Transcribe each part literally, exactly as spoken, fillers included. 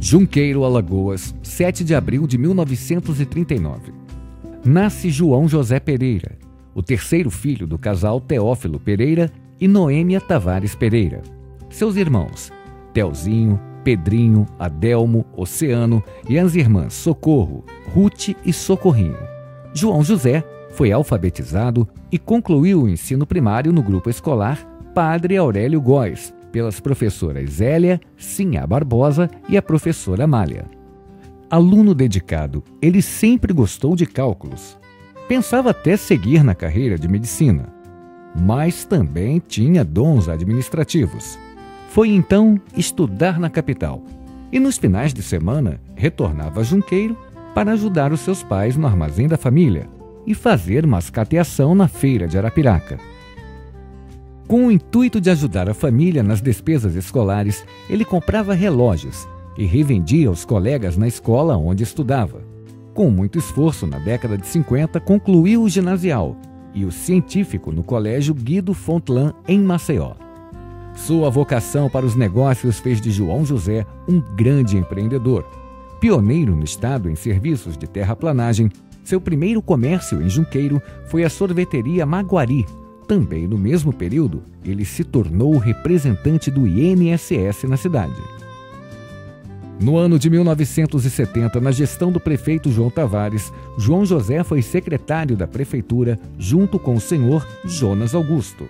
Junqueiro, Alagoas, sete de abril de mil novecentos e trinta e nove. Nasce João José Pereira, o terceiro filho do casal Teófilo Pereira e Noêmia Tavares Pereira. Seus irmãos, Telzinho, Pedrinho, Adelmo, Oceano e as irmãs Socorro, Ruth e Socorrinho. João José foi alfabetizado e concluiu o ensino primário no grupo escolar Padre Aurélio Góes, pelas professoras Zélia, Sinhá Barbosa e a professora Amália. Aluno dedicado, ele sempre gostou de cálculos. Pensava até seguir na carreira de medicina, mas também tinha dons administrativos. Foi então estudar na capital e nos finais de semana retornava a Junqueiro para ajudar os seus pais no armazém da família e fazer mascateação na feira de Arapiraca. Com o intuito de ajudar a família nas despesas escolares, ele comprava relógios e revendia aos colegas na escola onde estudava. Com muito esforço, na década de cinquenta, concluiu o ginasial e o científico no Colégio Guido Fontlan, em Maceió. Sua vocação para os negócios fez de João José um grande empreendedor. Pioneiro no estado em serviços de terraplanagem, seu primeiro comércio em Junqueiro foi a sorveteria Maguari. Também no mesmo período, ele se tornou o representante do I N S S na cidade. No ano de mil novecentos e setenta, na gestão do prefeito João Tavares, João José foi secretário da prefeitura junto com o senhor Jonas Augusto.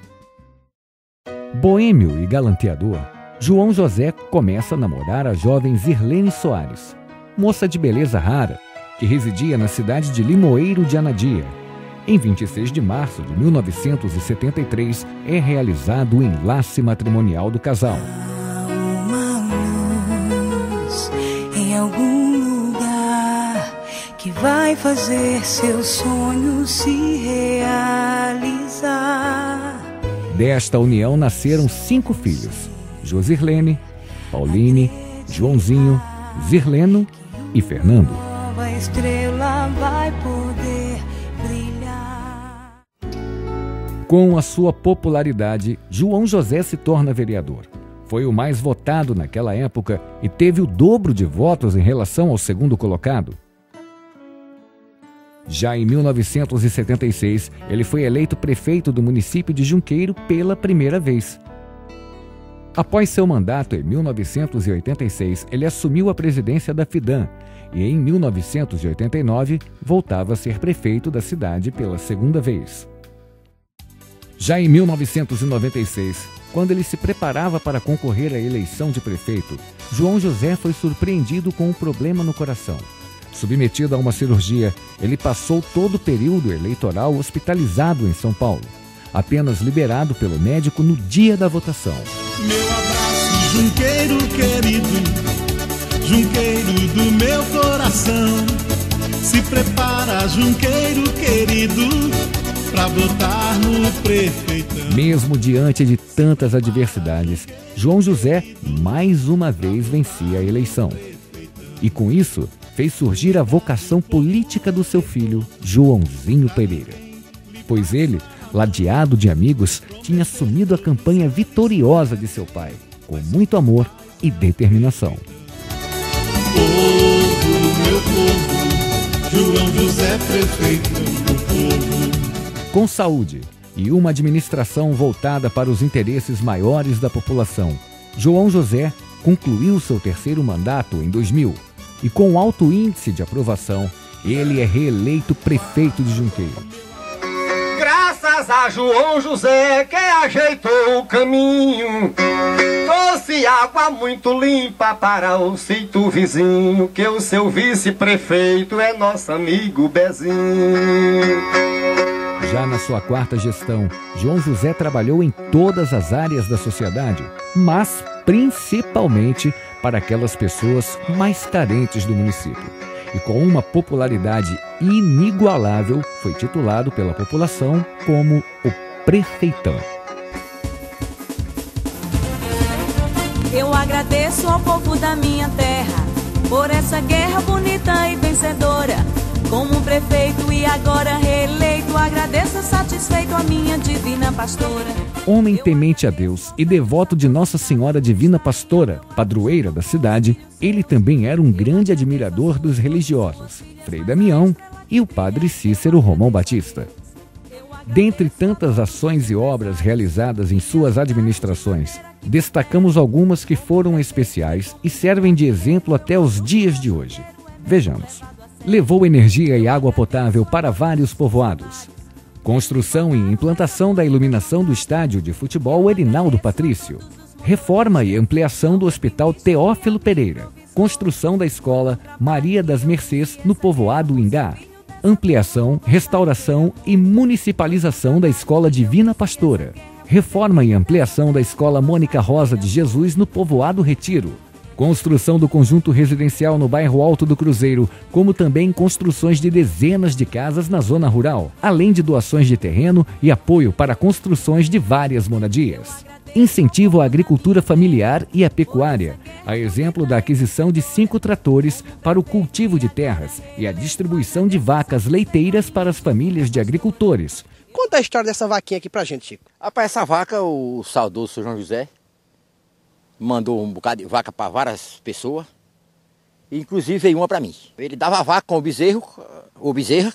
Boêmio e galanteador, João José começa a namorar a jovem Zirlene Soares, moça de beleza rara, que residia na cidade de Limoeiro de Anadia. Em vinte e seis de março de mil novecentos e setenta e três, é realizado o enlace matrimonial do casal. Há uma luz em algum lugar que vai fazer seu sonho se realizar. Desta união nasceram cinco filhos: Josirlene, Pauline, Joãozinho, Zirleno e Fernando. Nova estrela vai poder brilhar. Com a sua popularidade, João José se torna vereador. Foi o mais votado naquela época e teve o dobro de votos em relação ao segundo colocado. Já em mil novecentos e setenta e seis, ele foi eleito prefeito do município de Junqueiro pela primeira vez. Após seu mandato em mil novecentos e oitenta e seis, ele assumiu a presidência da FIDAM e em mil novecentos e oitenta e nove voltava a ser prefeito da cidade pela segunda vez. Já em mil novecentos e noventa e seis, quando ele se preparava para concorrer à eleição de prefeito, João José foi surpreendido com um problema no coração. Submetido a uma cirurgia, ele passou todo o período eleitoral hospitalizado em São Paulo, apenas liberado pelo médico no dia da votação. Meu abraço, Junqueiro querido, Junqueiro do meu coração. Se prepara, Junqueiro querido, pra votar no prefeitão. Mesmo diante de tantas adversidades, João José mais uma vez vencia a eleição. E com isso, fez surgir a vocação política do seu filho, Joãozinho Pereira. Pois ele, ladeado de amigos, tinha assumido a campanha vitoriosa de seu pai, com muito amor e determinação. Povo, meu povo, João José prefeito do povo. Com saúde e uma administração voltada para os interesses maiores da população, João José concluiu seu terceiro mandato em dois mil e, com alto índice de aprovação, ele é reeleito prefeito de Junqueiro. Graças a João José que ajeitou o caminho, trouxe água muito limpa para o sítio vizinho, que o seu vice-prefeito é nosso amigo Bezinho. Já na sua quarta gestão, João José trabalhou em todas as áreas da sociedade, mas principalmente para aquelas pessoas mais carentes do município. E com uma popularidade inigualável, foi titulado pela população como o Prefeitão. Eu agradeço ao povo da minha terra por essa guerra bonita e vencedora. como prefeito e agora reeleito, agradeço satisfeito a minha divina pastora. Homem temente a Deus e devoto de Nossa Senhora Divina Pastora, padroeira da cidade, ele também era um grande admirador dos religiosos, Frei Damião e o padre Cícero Romão Batista. Dentre tantas ações e obras realizadas em suas administrações, destacamos algumas que foram especiais e servem de exemplo até os dias de hoje. Vejamos. Levou energia e água potável para vários povoados. Construção e implantação da iluminação do estádio de futebol Erinaldo Patrício. Reforma e ampliação do Hospital Teófilo Pereira. Construção da Escola Maria das Mercês no povoado Ingá. Ampliação, restauração e municipalização da Escola Divina Pastora. Reforma e ampliação da Escola Mônica Rosa de Jesus no povoado Retiro. Construção do conjunto residencial no bairro Alto do Cruzeiro, como também construções de dezenas de casas na zona rural, além de doações de terreno e apoio para construções de várias moradias. Incentivo à agricultura familiar e à pecuária, a exemplo da aquisição de cinco tratores para o cultivo de terras e a distribuição de vacas leiteiras para as famílias de agricultores. Conta a história dessa vaquinha aqui pra gente, Chico. Rapaz, essa vaca, o saudoso São João José mandou um bocado de vaca para várias pessoas, inclusive veio uma para mim. Ele dava a vaca com o bezerro, o bezerro,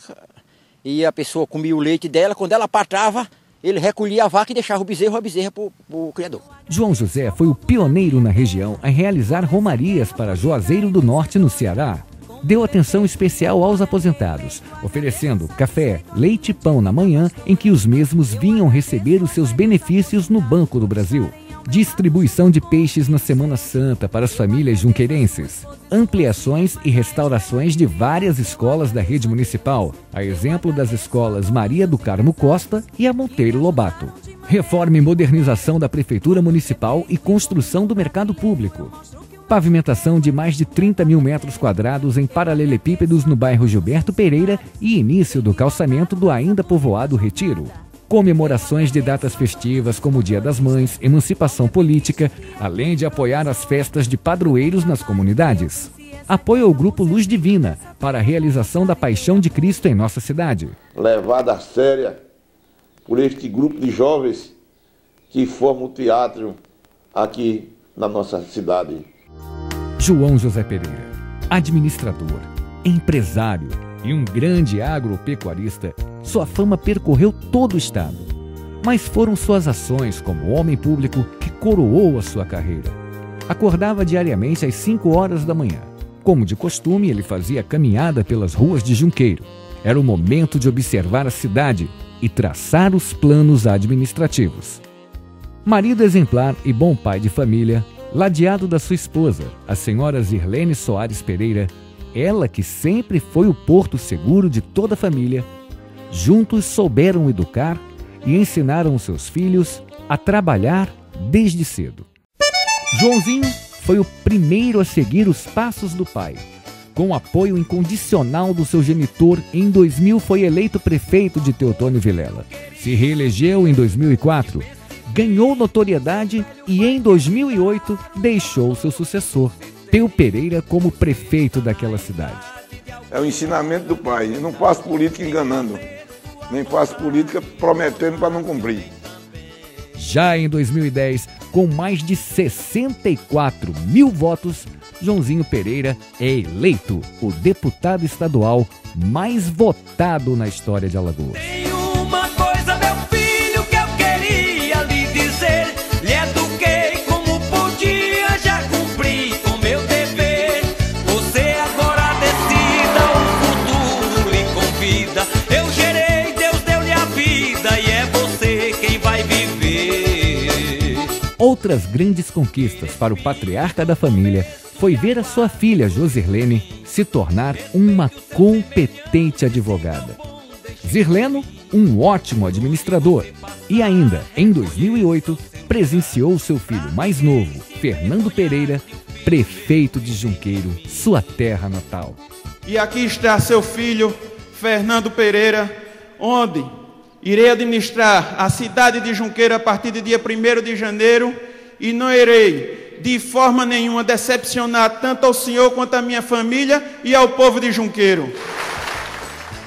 e a pessoa comia o leite dela. Quando ela patrava, ele recolhia a vaca e deixava o bezerro ou a bezerra para o criador. João José foi o pioneiro na região a realizar romarias para Juazeiro do Norte, no Ceará. Deu atenção especial aos aposentados, oferecendo café, leite e pão na manhã em que os mesmos vinham receber os seus benefícios no Banco do Brasil. Distribuição de peixes na Semana Santa para as famílias junqueirenses. Ampliações e restaurações de várias escolas da rede municipal, a exemplo das escolas Maria do Carmo Costa e a Monteiro Lobato. Reforma e modernização da Prefeitura Municipal e construção do mercado público. Pavimentação de mais de trinta mil metros quadrados em paralelepípedos no bairro Gilberto Pereira e início do calçamento do ainda povoado Retiro. Comemorações de datas festivas como o Dia das Mães, emancipação política, além de apoiar as festas de padroeiros nas comunidades. Apoio ao Grupo Luz Divina para a realização da Paixão de Cristo em nossa cidade. Levada a séria por este grupo de jovens que forma o teatro aqui na nossa cidade. João José Pereira, administrador, empresário e um grande agropecuarista, sua fama percorreu todo o estado. Mas foram suas ações como homem público que coroou a sua carreira. Acordava diariamente às cinco horas da manhã. Como de costume, ele fazia caminhada pelas ruas de Junqueiro. Era o momento de observar a cidade e traçar os planos administrativos. Marido exemplar e bom pai de família, ladeado da sua esposa, a senhora Zirlene Soares Pereira, ela que sempre foi o porto seguro de toda a família, juntos souberam educar e ensinaram seus filhos a trabalhar desde cedo. Joãozinho foi o primeiro a seguir os passos do pai. Com o apoio incondicional do seu genitor, em dois mil foi eleito prefeito de Teotônio Vilela. Se reelegeu em dois mil e quatro, ganhou notoriedade e em dois mil e oito deixou seu sucessor, Peu Pereira, como prefeito daquela cidade. É o ensinamento do pai. Eu não faço política enganando, nem faço política prometendo para não cumprir. Já em dois mil e dez, com mais de sessenta e quatro mil votos, Joãozinho Pereira é eleito o deputado estadual mais votado na história de Alagoas. Tem uma coisa, meu filho, que eu queria lhe dizer. Lhe eduquei como podia, já cumpri com meu dever. Você agora decida, o futuro lhe convida. Eu gerei, Deus deu-lhe a vida e é você quem vai viver. Outras grandes conquistas para o patriarca da família foi ver a sua filha, Josirlene, se tornar uma competente advogada. Zirleno, um ótimo administrador. E ainda, em dois mil e oito, presenciou seu filho mais novo, Fernando Pereira, prefeito de Junqueiro, sua terra natal. E aqui está seu filho, Fernando Pereira, onde irei administrar a cidade de Junqueiro a partir do dia primeiro de janeiro e não irei de forma nenhuma decepcionar tanto ao senhor quanto à minha família e ao povo de Junqueiro.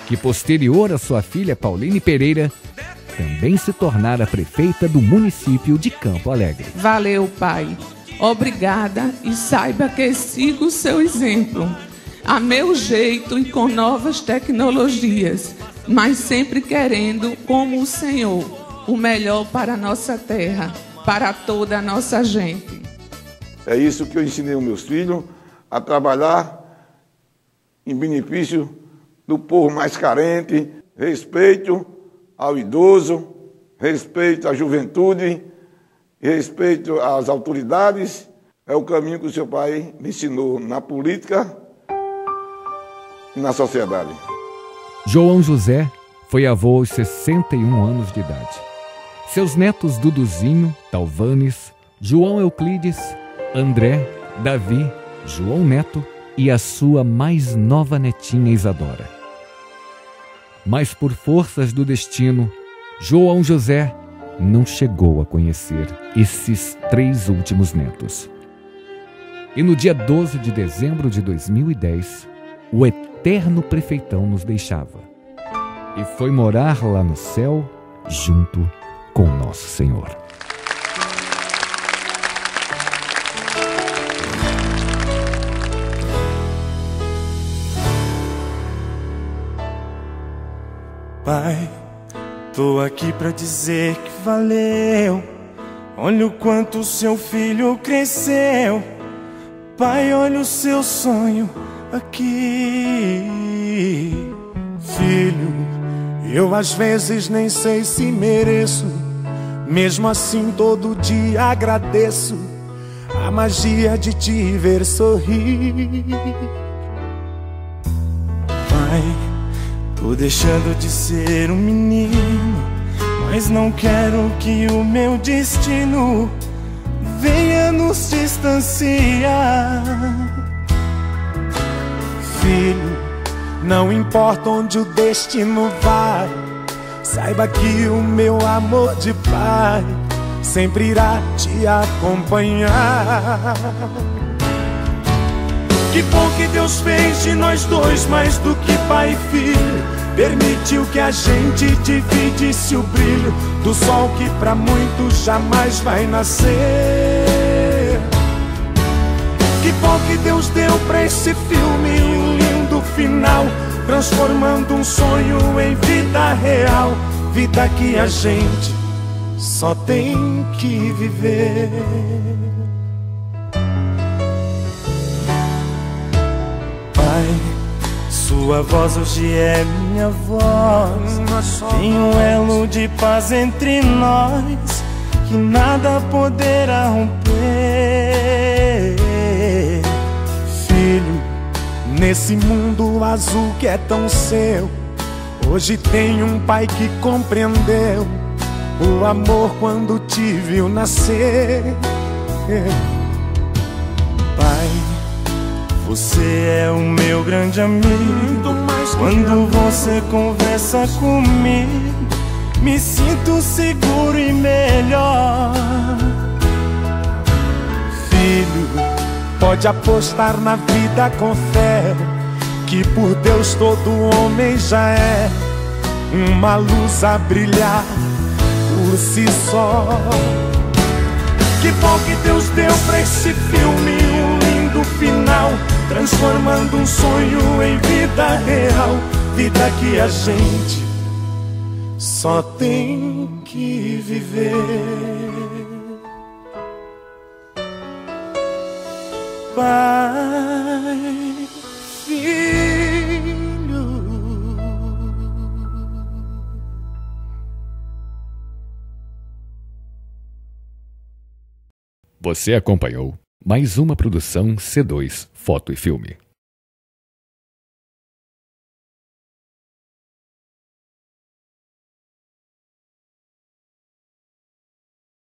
que posterior a sua filha Pauline Pereira, também se tornara prefeita do município de Campo Alegre. Valeu, pai. Obrigada e saiba que sigo o seu exemplo. A meu jeito e com novas tecnologias, mas sempre querendo, como o Senhor, o melhor para a nossa terra, para toda a nossa gente. É isso que eu ensinei aos meus filhos, a trabalhar em benefício do povo mais carente, respeito ao idoso, respeito à juventude, respeito às autoridades. É o caminho que o seu pai me ensinou na política e na sociedade. João José foi avô aos sessenta e um anos de idade. Seus netos Duduzinho, Talvanes, João Euclides, André, Davi, João Neto e a sua mais nova netinha Isadora. Mas por forças do destino, João José não chegou a conhecer esses três últimos netos. E no dia doze de dezembro de dois mil e dez, o eterno prefeitão nos deixava e foi morar lá no céu junto com Nosso Senhor. Pai, tô aqui pra dizer que valeu. Olha o quanto seu filho cresceu. Pai, olha o seu sonho aqui. Filho, eu às vezes nem sei se mereço. Mesmo assim todo dia agradeço a magia de te ver sorrir. Pai, tô deixando de ser um menino, mas não quero que o meu destino venha nos distanciar. Filho, não importa onde o destino vai, saiba que o meu amor de pai sempre irá te acompanhar. Que bom que Deus fez de nós dois mais do que pai e filho. Permitiu que a gente dividisse o brilho do sol que pra muitos jamais vai nascer. Que bom que Deus deu pra esse filme um lindo final, transformando um sonho em vida real. Vida que a gente só tem que viver. Pai, sua voz hoje é minha voz. Tem um elo de paz entre nós que nada poderá romper. Filho, nesse mundo azul que é tão seu, hoje tem um pai que compreendeu o amor quando te viu nascer. Pai, você é o meu grande amigo. Quando você conversa comigo, me sinto seguro e melhor. Filho, pode apostar na vida com fé, que por Deus todo homem já é uma luz a brilhar por si só. Que bom que Deus deu pra esse filme um lindo final, transformando um sonho em vida real. Vida que a gente só tem que viver. Pai, filho. Você acompanhou mais uma produção C dois Foto e Filme.